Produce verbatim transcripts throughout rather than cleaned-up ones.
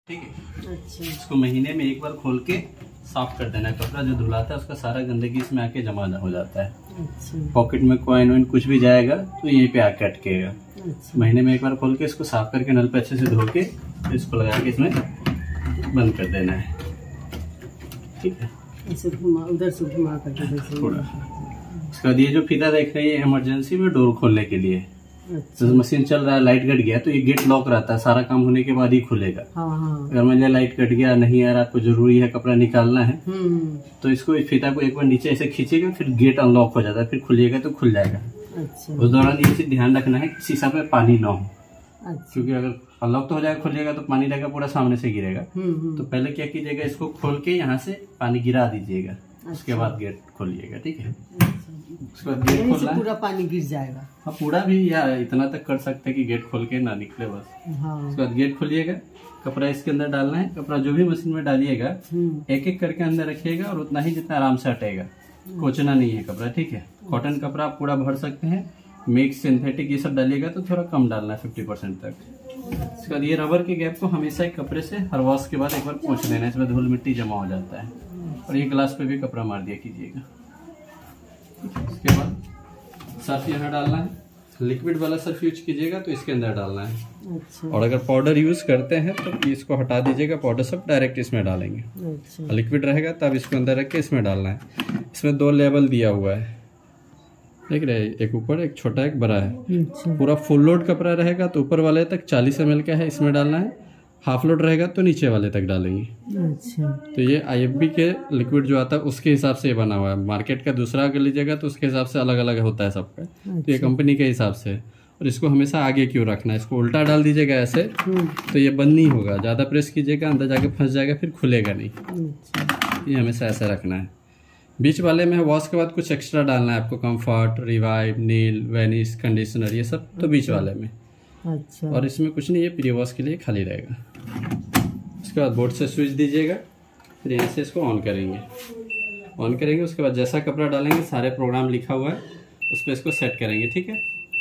ठीक है। अच्छा। इसको महीने में एक बार खोल के साफ कर देना है। कपड़ा जो धुलाता है उसका सारा गंदगी इसमें आके जमा हो जाता है। अच्छा। पॉकेट में कॉइन वॉइन कुछ भी जाएगा तो यहीं पे आके अटकेगा। अच्छा। महीने में एक बार खोल के इसको साफ करके नल पे अच्छे से धो के इसको लगा के इसमें बंद कर देना है। ठीक है, ऐसे घुमा उधर से घुमा करके थोड़ा। उसके बाद ये जो फीता देख रही है इमरजेंसी में डोर खोलने के लिए। अच्छा। तो मशीन चल रहा है, लाइट कट गया तो ये गेट लॉक रहता है, सारा काम होने के बाद ही खुलेगा। हाँ हाँ। अगर मान लिया लाइट कट गया, नहीं आ रहा, आपको जरूरी है कपड़ा निकालना है, हम्म। तो इसको इस फीता को एक बार नीचे ऐसे खींचेगा, फिर गेट अनलॉक हो जाता है, फिर खुलिएगा तो खुल जाएगा। अच्छा। उस दौरान ये चीज ध्यान रखना है कि शीशा पे पानी ना हो। अच्छा। क्योंकि अगर अनलॉक तो हो जाएगा, खुलिएगा तो पानी रहेगा पूरा सामने से गिरेगा। हम्म। तो पहले क्या कीजिएगा, इसको खोल के यहाँ से पानी गिरा दीजिएगा। उसके अच्छा। बाद गेट खोलिएगा। ठीक है, अच्छा। उसके बाद गेट यहीं से खोलना है। पूरा पानी गिर जाएगा। हाँ, पूरा भी या इतना तक कर सकते हैं कि गेट खोल के ना निकले बस। हाँ। उसके बाद गेट खोलिएगा, कपड़ा इसके अंदर डालना है। कपड़ा जो भी मशीन में डालिएगा एक एक करके अंदर रखिएगा और उतना ही जितना आराम से हटेगा, कोचना नहीं है कपड़ा। ठीक है, कॉटन कपड़ा आप पूरा भर सकते हैं। मिक्स सिंथेटिक ये सब डालिएगा तो थोड़ा कम डालना है, फिफ्टी परसेंट तक। उसके बाद ये रबर के गैप को हमेशा एक कपड़े से हर वॉश के बाद एक बार पोंछ देना है, इसमें धूल मिट्टी जमा हो जाता है। और ये ग्लास पे भी कपड़ा मार दिया कीजिएगा। उसके बाद सर्फ यहाँ डालना है, लिक्विड वाला सर्फ यूज कीजिएगा तो इसके अंदर डालना है। अच्छा। और अगर पाउडर यूज करते हैं तो इसको हटा दीजिएगा, पाउडर सब डायरेक्ट इसमें डालेंगे। अच्छा। लिक्विड रहेगा तब इसको अंदर रख के इसमें डालना है। इसमें दो लेवल दिया हुआ है, देख रहे हैं, एक ऊपर एक छोटा एक बड़ा है। अच्छा। पूरा फुल लोड कपड़ा रहेगा तो ऊपर वाले तक चालीस एम एल का है, इसमें डालना है। हाफ लोड रहेगा तो नीचे वाले तक डालेंगे। अच्छा। तो ये आई एफ बी के लिक्विड जो आता है उसके हिसाब से ये बना हुआ है। मार्केट का दूसरा अगर लीजिएगा तो उसके हिसाब से अलग अलग होता है सबका। तो ये कंपनी के हिसाब से। और इसको हमेशा आगे क्यों रखना है, इसको उल्टा डाल दीजिएगा ऐसे तो ये बंद नहीं होगा। ज़्यादा प्रेस कीजिएगा अंदर जाके फंस जाएगा, फिर खुलेगा नहीं। अच्छा। ये हमेशा ऐसा रखना है। बीच वाले में वॉश के बाद कुछ एक्स्ट्रा डालना है आपको, कंफर्ट, रिवाइव, नील, वेनिस, कंडीशनर, ये सब तो बीच वाले में। अच्छा। और इसमें कुछ नहीं, ये प्री वॉश के लिए खाली रहेगा। उसके बाद बोर्ड से स्विच दीजिएगा, फिर यहाँ से इसको ऑन करेंगे। ऑन करेंगे उसके बाद जैसा कपड़ा डालेंगे सारे प्रोग्राम लिखा हुआ है उस पर इसको सेट करेंगे। ठीक है,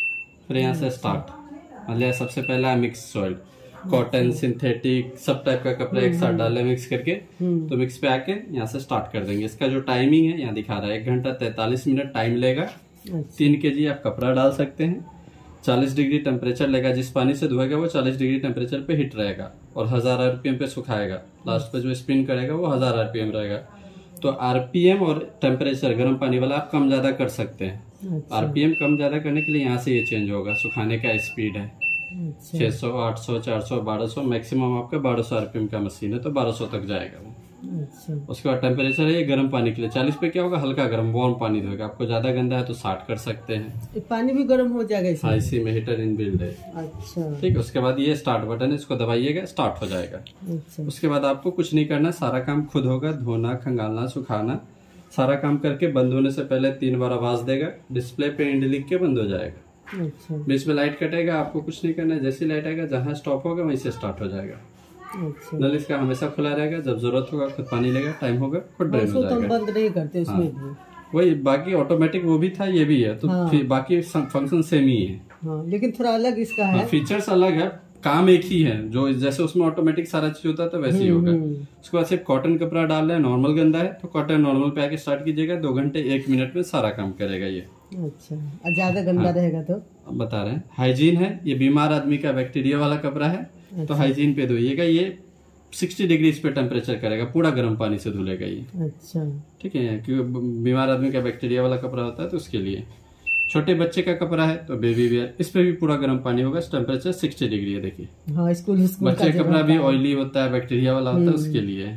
फिर यहाँ से स्टार्ट। मतलब सबसे पहला मिक्स सॉइल, कॉटन, सिंथेटिक, सब टाइप का कपड़ा एक साथ डाले मिक्स करके। तो मिक्स पे आके यहाँ से स्टार्ट कर देंगे। इसका जो टाइमिंग है यहाँ दिखा रहा है, एक घंटा तैतालीस मिनट टाइम लेगा। तीन के जी आप कपड़ा डाल सकते हैं। चालीस डिग्री टेम्परेचर लेगा, जिस पानी से धोएगा वो चालीस डिग्री टेम्परेचर पे हिट रहेगा और हजार आरपीएम पे सुखाएगा। लास्ट पे जो स्पिन करेगा वो हजार आरपीएम रहेगा। तो आरपीएम और टेम्परेचर गर्म पानी वाला आप कम ज्यादा कर सकते हैं। आरपीएम कम ज्यादा करने के लिए यहाँ से ये चेंज होगा। सुखाने का स्पीड है छह सौ, आठ सौ, चार सौ, बारह सौ, मैक्सिमम आपका बारह सौ आरपीएम का मशीन है तो बारह सौ तक जाएगा वो। अच्छा। उसके बाद टेम्परेचर है ये गर्म पानी के लिए। चालीस पे क्या होगा, हल्का गर्म वार्म पानी धोएगा। आपको ज्यादा गंदा है तो साठ कर सकते हैं। पानी भी गर्म हो जाएगा इसमें? हाँ, इसी में हीटर इनबिल्ड है। अच्छा। ठीक है, उसके बाद ये स्टार्ट बटन है, इसको दबाइएगा, स्टार्ट हो जाएगा। अच्छा। उसके बाद आपको कुछ नहीं करना, सारा काम खुद होगा। धोना, खंगालना, सुखाना, सारा काम करके बंद होने से पहले तीन बार आवाज देगा। डिस्प्ले पे एंड लिख के बंद हो जाएगा। अच्छा। बीच में लाइट कटेगा, आपको कुछ नहीं करना है। जैसी लाइट आएगा जहाँ स्टॉप होगा वहीं से स्टार्ट हो जाएगा। अच्छा। नल इसका हमेशा खुला रहेगा, जब जरूरत होगा खुद पानी लेगा, टाइम होगा खुद ड्रेन हो तो हम जाएगा। बंद नहीं करते उसमें भी। वही बाकी ऑटोमेटिक वो भी था, ये भी है, तो हाँ। फिर बाकी फंक्शन सेम ही है। हाँ, लेकिन थोड़ा अलग इसका है। फीचर्स अलग है, काम एक ही है। जो जैसे उसमें ऑटोमेटिक सारा चीज होता था वैसे ही होगा। उसके बाद सिर्फ कॉटन कपड़ा डाल रहे हैं, नॉर्मल गंदा है तो कॉटन नॉर्मल पे आके स्टार्ट कीजिएगा। दो घंटे एक मिनट में सारा काम करेगा ये। अच्छा। और ज्यादा गंदा हाँ। रहेगा तो? अब बता रहे हैं, हाइजीन है। ये बीमार आदमी का बैक्टीरिया वाला कपड़ा है। अच्छा। तो हाइजीन पे धोइएगा। ये साठ डिग्री पे टेम्परेचर करेगा, पूरा गर्म पानी से धुलेगा ये। अच्छा। ठीक है, क्योंकि बीमार आदमी का बैक्टीरिया वाला कपड़ा होता है तो उसके लिए। छोटे बच्चे का कपड़ा है तो बेबी वेयर, इस पे भी पूरा गर्म पानी होगा। टेम्परेचर साठ डिग्री है, देखिए। हाँ, स्कूल स्कूल बच्चे का कपड़ा भी ऑयली होता है, बैक्टीरिया वाला होता है, उसके लिए।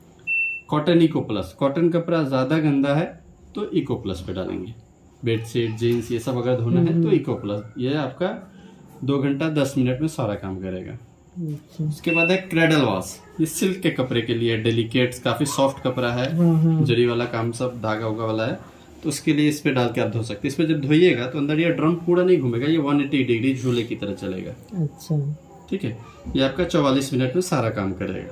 कॉटन इको प्लस, कॉटन कपड़ा ज्यादा गंदा है तो इको प्लस पे डालेंगे। बेडशीट, जीन्स ये सब अगर धोना है तो इको प्लस। ये आपका दो घंटा दस मिनट में सारा काम करेगा। अच्छा। उसके बाद है क्रेडल वॉश। ये सिल्क के कपड़े के लिए, डेलिकेट, काफी सॉफ्ट कपड़ा है, जरी वाला काम सब धागा उगा वाला है, तो उसके लिए इस पे डाल के आप धो सकते हैं। इस पे जब धोइएगा तो अंदर ये ड्रम पूरा नहीं घूमेगा, ये एक सौ अस्सी डिग्री झूले की तरह चलेगा। अच्छा। ठीक है, ये आपका चौवालीस मिनट में सारा काम करेगा।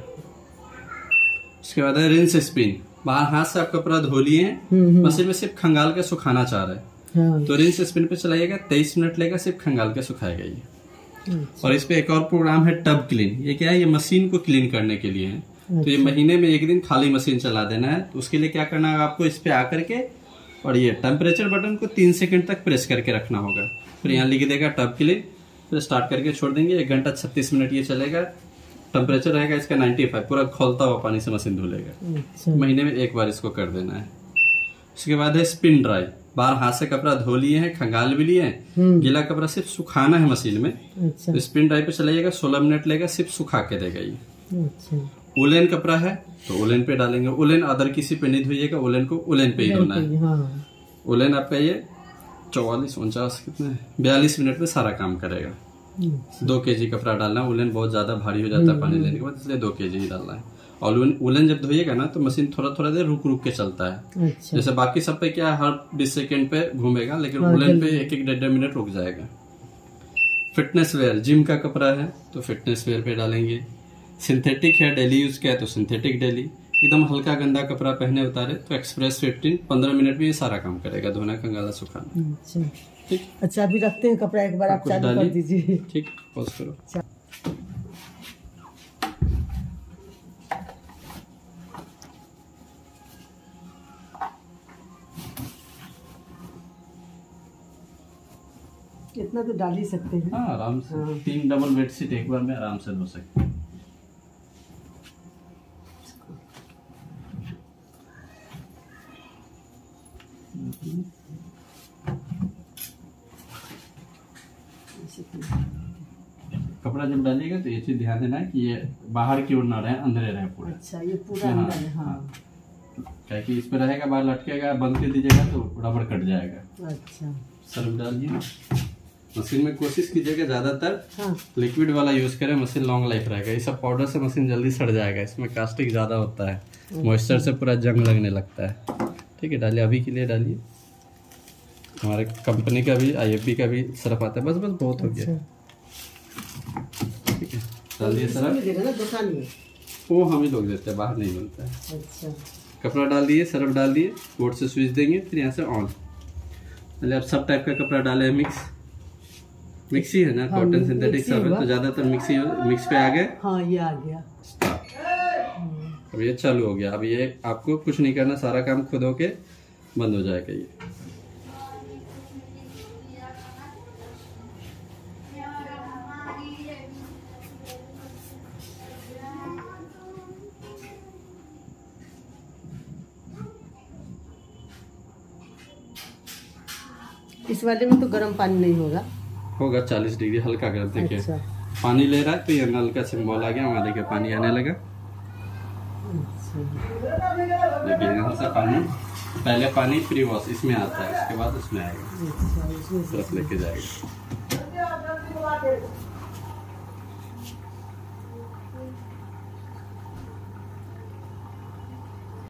उसके बाद है रिंस स्पिन। बाहर हाथ से आप कपड़ा धो लिए हैं, मशीन में सिर्फ खंगाल के सुखाना चाह रहे हैं। हाँ। तो रिंस स्पिन पे चलाइएगा, तेईस मिनट लेगा, सिर्फ खंगाल के सुखाएगा ये। और इस पे एक और प्रोग्राम है टब क्लीन। ये क्या है, ये मशीन को क्लीन करने के लिए है। तो ये महीने में एक दिन खाली मशीन चला देना है। तो उसके लिए क्या करना है आपको, इस पे आकर के और ये टेम्परेचर बटन को तीन सेकंड तक प्रेस करके रखना होगा। फिर यहाँ लिख देगा टब क्लीन, फिर स्टार्ट करके छोड़ देंगे। एक घंटा छत्तीस मिनट ये चलेगा। टेम्परेचर रहेगा इसका पचानवे, पूरा खोलता हुआ पानी से मशीन धुलेगा। अच्छा। महीने में एक बार इसको कर देना है। उसके बाद है स्पिन ड्राई। बाहर हाथ से कपड़ा धो लिए हैं, खंगाल भी लिए हैं, गीला कपड़ा सिर्फ सुखाना है मशीन में। अच्छा। तो स्पिन ड्राई पे चलाइएगा, सोलह मिनट लेगा, सिर्फ सुखा के देगा ये। अच्छा। उलेन कपड़ा है तो उलेन पे डालेंगे। उलेन अदर किसी पे नहीं धोइएगा, उलेन को उलेन पे ही धोना है। हाँ। उलेन आपका ये चौवालीस उनचास कितने बयालीस मिनट में सारा काम करेगा। दो केजी कपड़ा डालना है। उलेन बहुत ज्यादा भारी हो जाता है पानी लेने के बाद, इसलिए दो केजी ही डालना है। और उलेन जब धोइएगा ना तो मशीन थोड़ा थोड़ा देर रुक रुक के चलता है। अच्छा। जैसे बाकी सब पे क्या हर बीस सेकेंड पे घूमेगा, लेकिन हाँ, उलेन पे एक एक डेढ़ डेढ़ मिनट रुक जाएगा। फिटनेस वेयर, जिम का कपड़ा है तो फिटनेस वेयर पे डालेंगे। सिंथेटिक है, डेली यूज का है तो सिंथेटिक डेली। एकदम हल्का गंदा कपड़ा पहने उतारे तो एक्सप्रेस फिफ्टीन, पंद्रह मिनट में ये सारा काम करेगा, धोना, खंगाला, सुखाना। अच्छा। ठीक। अच्छा, अभी रखते हैं कपड़ा, एक बार आप कुछ चालू कर डालिए। दीजिए। ठीक, पॉज करो। इतना तो डाल ही सकते हैं। हाँ, आराम से। हाँ। तीन डबल बेडशीट एक बार में आराम से धो सकते हैं। कपड़ा जब डालिएगा तो ये चीज ध्यान देना है कि ये बाहर की ओर ना रहे, अंदर रहे पूरा। अच्छा, ये पूरा अंदर है। हाँ। क्या कि इस पे रहेगा, बाहर लटकेगा, बंद कर दीजिएगा तो रबड़ कट जाएगा। अच्छा। सर्फ डालिए ना मशीन में। कोशिश कीजिएगा ज्यादातर हाँ। लिक्विड वाला यूज करें, मशीन लॉन्ग लाइफ रहेगा। ये सब पाउडर से मशीन जल्दी सड़ जाएगा, इसमें कास्टिक ज्यादा होता है, मॉइस्चर से पूरा जंग लगने लगता है। ठीक है, डालिए, अभी के लिए डालिए। हमारे कंपनी का भी, आई एफ बी का भी सर्फ आता है। बस बस बहुत हो गया। ठीक है, डालिए सर्फ। दुकान में वो हम ही लोग देते हैं, बाहर नहीं मिलता है। अच्छा। कपड़ा डाल दिए, सर्फ डाल दिए, बोर्ड से स्विच देंगे, फिर यहाँ से ऑन। पहले आप सब टाइप का कपड़ा डाले, मिक्स मिक्सी है ना, हाँ, कॉटन सिंथेटिक सब है, हुआ। तो ज्यादातर मिक्सी मिक्स पे आ गए। हाँ, ये आ गया। स्टार्ट। अब ये चालू हो गया। अब ये आपको कुछ नहीं करना, सारा काम खुद होके बंद हो जाएगा ये। इस वाले में तो गर्म पानी नहीं होगा। होगा चालीस डिग्री, हल्का गर्म। देखिए अच्छा। पानी ले रहा है तो ये नल का सिंबल आ गया, वहाँ देखिए पानी आने लगा। अच्छा। देखिए यहाँ से पानी, पहले पानी प्री वॉश इसमें आता है, उसके बाद उसमें आएगा, अच्छा, इसमें से- सर्फ लेके जाएगा।